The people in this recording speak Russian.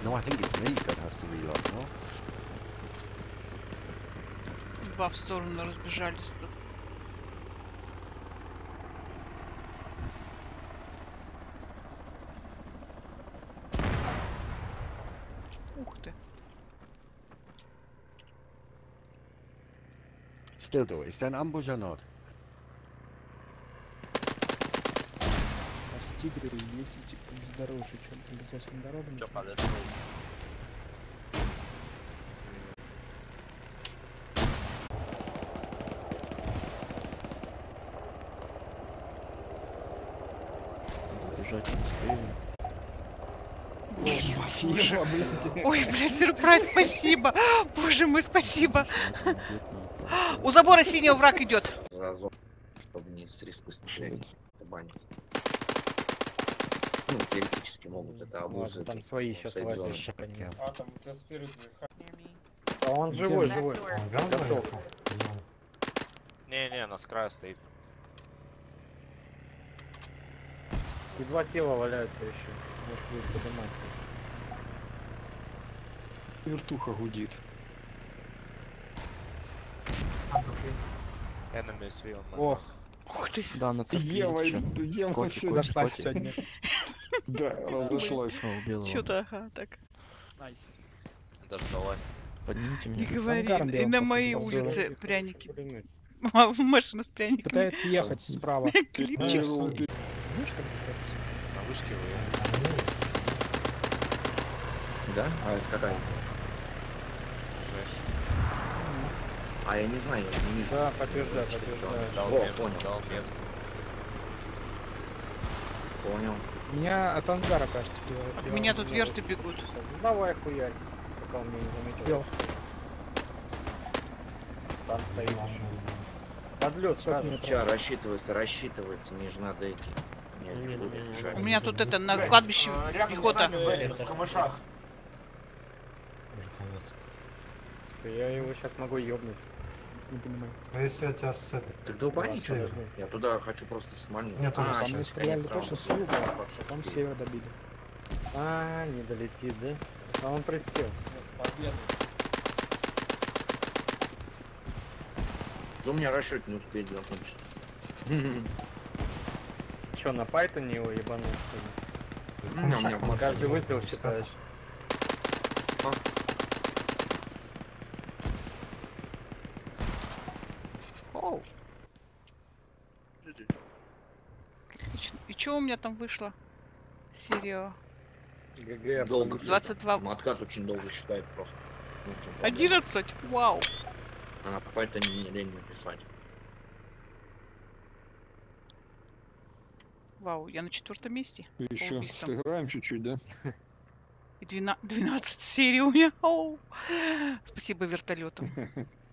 No, I think it's me that has to reload, no? Два в сторону разбежались тут. Ух ты. Still though, is there an ambush or not? А с тигры ездите, пусть дороже, чем полицейским дорогам. Все, подошел. Бежать быстрее. Ой, блядь, сюрприз, спасибо. Боже мой, спасибо. У забора синего враг идет. Разом, чтобы не с риска стрелять. Это банить. Ну, теоретически могут это обузы. Там свои сейчас лазят. А, там у тебя спереди. А он живой, живой. Он Готов. Не-не, на с краю стоит. И два тела валяются еще. Может будет поднимать. Вертуха гудит. Enemy свил. Ох, Ух ты. Да, на церкви Ева, есть ещё. Ева Котик, сегодня- зашлась котик. сегодня. Да, разошлась. Всё, убил его. Что-то, ага, так. Дождалась. Поднимите Не меня. говори. Ангаром И белым на походу моей был. улице пряники. Пулемет. Машина с пряниками. Пытается ехать справа. Клипчик. Ну, что ли, пытается? На вышке вы. Да? А это какая? Жесть. А я не знаю, я не вижу. Да, подтверждаю, Что подтверждаю. это? Дал О, метку, понял. дал метку. Понял. Меня от ангара, кажется, От меня тут верты бегут. Давай хуярь, пока он меня не заметил. Бел. Там стоит. Подлет, 40 скажешь. метров. Сейчас рассчитывается, мне же надо идти. Мне фури бежать. У меня тут это на кладбище пехота. В камышах. Я его сейчас могу ёбнуть. Не понимаю. А если я тебя с этой... Так долбани, что ли? Север. Я туда хочу просто смольнуть. Нет, тоже Там сейчас. мы щас стреляли конец точно раунда. с юга, Хорошо, потом с успею. севера добили. А, не долетит, да? А он присел. Да у меня расчет не успеет закончиться. Чё, на Пайтоне его ебанул, что ли? У меня Макс, Каждый не выстрел могу считаешь. Оу. Отлично. И что у меня там вышло? Серия ГГ. Долго. абсолютно. 22. Откат очень долго считает просто. Ну, в чем проблема? 11. Вау. А поэтому не лень написать. Вау, я на 4-м месте. Еще убийствам. сыграем чуть-чуть, да? И 12 серий у меня. Оу. Спасибо вертолетам.